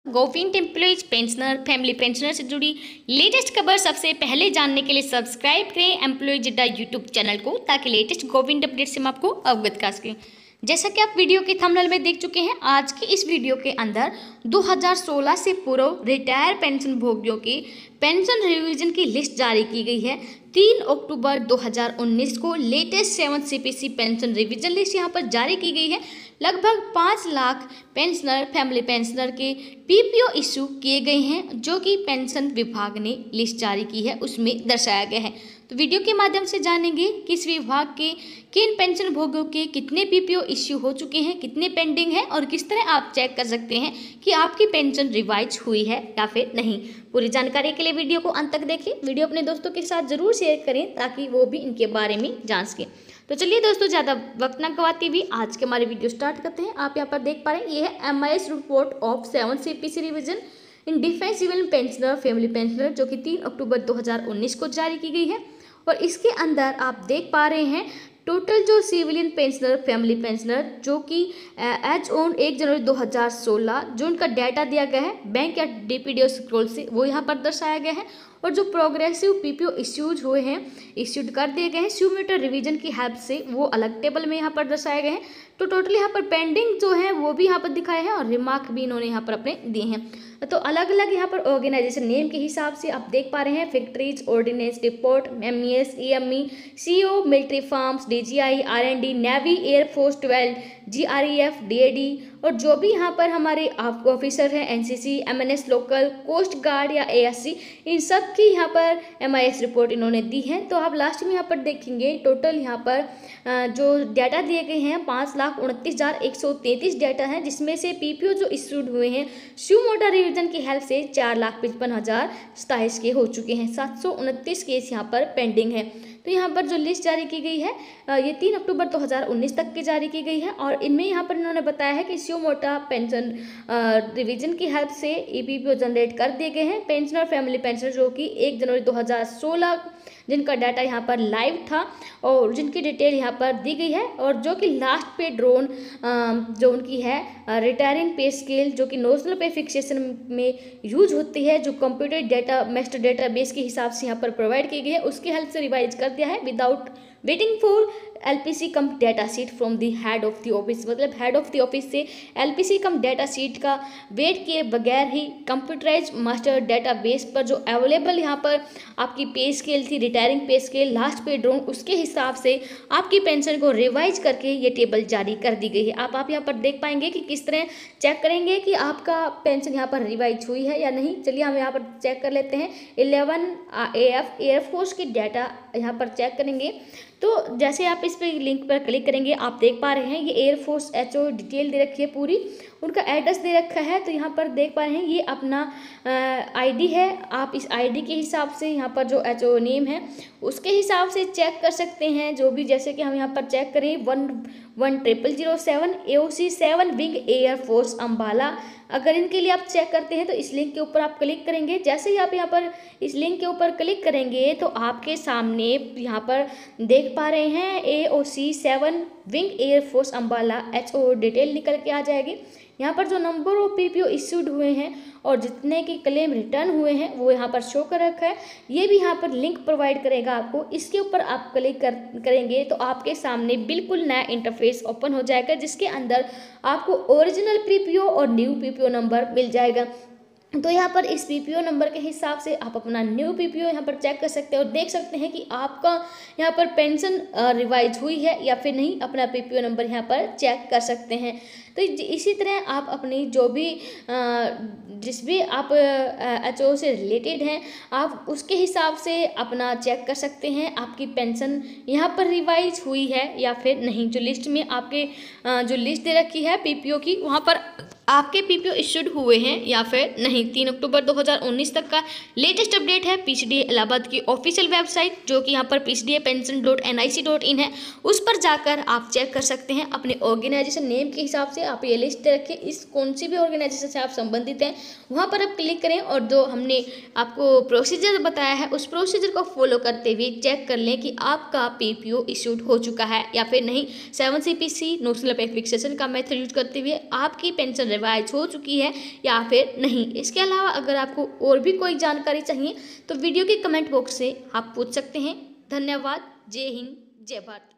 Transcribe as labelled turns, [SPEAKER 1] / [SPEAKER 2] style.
[SPEAKER 1] Government employees pensioner family pensioner से जुड़ी latest खबर सबसे पहले जानने के लिए सब्सक्राइब करें एम्प्लॉयज अड्डा यूट्यूब चैनल को, ताकि लेटेस्ट गवर्नमेंट अपडेट से हम आपको अवगत कर सकें। जैसा कि आप वीडियो के थंबनेल में देख चुके हैं, आज की इस वीडियो के अंदर 2016 से पूर्व रिटायर पेंशन भोगियों की पेंशन रिवीजन की लिस्ट जारी की गई है। 3 अक्टूबर 2019 को latest 7th CPC pension revision list यहाँ पर जारी की गई है। लगभग 5 लाख पेंशनर फैमिली पेंशनर के PPO इशू किए गए हैं, जो कि पेंशन विभाग ने लिस्ट जारी की है उसमें दर्शाया गया है। तो वीडियो के माध्यम से जानेंगे कि इस विभाग के किन पेंशन भोगियों के कितने PPO इश्यू हो चुके हैं, कितने पेंडिंग है और किस तरह आप चेक कर सकते हैं कि आपकी पेंशन रिवाइज हुई है या फिर नहीं। पूरी जानकारी के लिए वीडियो को अंत तक देखें। वीडियो अपने दोस्तों के साथ जरूर शेयर करें ताकि वो भी इनके बारे में जान सकें। तो चलिए दोस्तों, ज़्यादा वक्त ना गवाते हुए आज के हमारे वीडियो स्टार्ट करते हैं। आप यहाँ पर देख पा रहे हैं, ये है MIS report of 7th CPC revision in defence civil pensioner family pensioner, जो कि 3 अक्टूबर 2019 को जारी की गई है। और इसके अंदर आप देख पा रहे हैं टोटल जो सिविलियन पेंशनर फैमिली पेंशनर जो कि एज ऑन 1 जनवरी 2016 जो उनका डाटा दिया गया है बैंक या DPDO स्क्रॉल से, वो यहाँ पर दर्शाया गया है। और जो प्रोग्रेसिव PPO इश्यूज हुए हैं, इश्यूड कर दिए गए हैं स्यूमेटर रिवीजन की हेल्प से, वो अलग टेबल में यहाँ पर दर्शाए गए हैं। तो टोटली यहाँ पर पेंडिंग जो है वो भी यहाँ पर दिखाए हैं और रिमार्क भी इन्होंने यहाँ पर अपने दिए हैं। तो अलग अलग यहाँ पर ऑर्गेनाइजेशन नेम के हिसाब से आप देख पा रहे हैं factories, ordnance depot, MES, EME, CO, military farms, DGI, R&D, navy, air force 12, GREF, DAD और जो भी यहाँ पर हमारे ऑफिसर हैं NCC, MNS local, coast guard या ASC, इन सब की यहाँ पर MIS रिपोर्ट इन्होंने दी है। तो आप लास्ट में यहाँ पर देखेंगे टोटल यहाँ पर जो डाटा दिए गए हैं 5,29,133 डाटा हैं, जिसमें से PPO जो इशूड हुए हैं स्यूमोटा रिवीजन की हेल्प से 4,55,027 के हो चुके हैं। 729 केस यहाँ पर पेंडिंग है। तो यहाँ पर जो लिस्ट जारी की गई है ये 3 अक्टूबर 2019 तक की जारी की गई है। और इनमें यहाँ पर इन्होंने बताया है कि स्यूमोटा पेंशन रिवीजन की हेल्प से PPO जनरेट कर दिए गए हैं पेंशनर फैमिली पेंशनर, जो कि 1 जनवरी 2016 जिनका डाटा यहाँ पर लाइव था और जिनकी डिटेल यहाँ पर दी गई है। और जो कि लास्ट पे ड्रोन जो उनकी है रिटायरिंग पे स्केल, जो कि नेशनल पे फिक्सेशन में यूज होती है, जो कंप्यूटर डाटा मास्टर डेटाबेस के हिसाब से यहाँ पर प्रोवाइड की गई है, उसकी हेल्प से रिवाइज कर दिया है without waiting for LPC cum data sheet from the head of the office. मतलब हेड ऑफ द ऑफिस से LPC कम डाटा सीट का वेट किए बगैर ही कंप्यूटराइज मास्टर डेटाबेस पर जो अवेलेबल यहाँ पर आपकी पे स्केल थी, रिटायरिंग पे स्केल, लास्ट पे ड्रोन, उसके हिसाब से आपकी पेंशन को रिवाइज करके ये टेबल जारी कर दी गई है। आप यहाँ पर देख पाएंगे कि किस तरह चेक करेंगे कि आपका पेंशन यहाँ पर रिवाइज हुई है या नहीं। चलिए हम यहाँ पर चेक कर लेते हैं। 11 AF एयरफोर्स की डाटा यहाँ पर चेक करेंगे। तो जैसे आप इस पे लिंक पर क्लिक करेंगे, आप देख पा रहे हैं ये एयरफोर्स HO डिटेल दे रखी है पूरी, उनका एड्रेस दे रखा है। तो यहाँ पर देख पा रहे हैं ये अपना ID है। आप इस ID के हिसाब से यहाँ पर जो HO नेम है उसके हिसाब से चेक कर सकते हैं। जो भी जैसे कि हम यहाँ पर चेक करें 110007 AOC 7 विंग एयरफोर्स अम्बाला, अगर इनके लिए आप चेक करते हैं तो इस लिंक के ऊपर आप क्लिक करेंगे। जैसे ही आप यहाँ पर इस लिंक के ऊपर क्लिक करेंगे तो आपके सामने यहाँ पर देख पा रहे हैं AOC 7 wing air force Ambala HO detail निकल के आ जाएगी। यहाँ पर जो नंबर ऑफ PPO इश्यूड हुए हैं और जितने के क्लेम रिटर्न हुए हैं वो यहाँ पर शो कर रखा है। ये भी यहाँ पर लिंक प्रोवाइड करेगा आपको। इसके ऊपर आप क्लिक करेंगे तो आपके सामने बिल्कुल नया इंटरफेस ओपन हो जाएगा, जिसके अंदर आपको ओरिजिनल PPO और न्यू PPO नंबर मिल जाएगा। तो यहाँ पर इस PPO नंबर के हिसाब से आप अपना न्यू PPO यहाँ पर चेक कर सकते हैं और देख सकते हैं कि आपका यहाँ पर पेंशन रिवाइज हुई है या फिर नहीं। अपना PPO नंबर यहाँ पर चेक कर सकते हैं। तो इसी तरह आप अपनी जो भी जिस भी आप HO से रिलेटेड हैं, आप उसके हिसाब से अपना चेक कर सकते हैं आपकी पेंशन यहाँ पर रिवाइज हुई है या फिर नहीं। जो लिस्ट में आपके जो लिस्ट दे रखी है PPO की, वहाँ पर आपके PPO इशूड हुए हैं या फिर नहीं। 3 अक्टूबर 2019 तक का लेटेस्ट अपडेट है PCDA इलाहाबाद की ऑफिशियल वेबसाइट, जो कि यहाँ पर PCDApension.nic.in है, उस पर जाकर आप चेक कर सकते हैं अपने ऑर्गेनाइजेशन नेम के हिसाब से। आप ये लिस्ट रखें, इस कौन सी भी ऑर्गेनाइजेशन से आप संबंधित हैं वहाँ पर आप क्लिक करें और जो हमने आपको प्रोसीजर बताया है उस प्रोसीजर को फॉलो करते हुए चेक कर लें कि आपका PPO इशूड हो चुका है या फिर नहीं। 7 CPC नेशनल पे फिक्सेशन का मेथड यूज करते हुए आपकी पेंशन रिवाइज हो चुकी है या फिर नहीं। इसके अलावा अगर आपको और भी कोई जानकारी चाहिए तो वीडियो के कमेंट बॉक्स से आप पूछ सकते हैं। धन्यवाद। जय हिंद, जय भारत।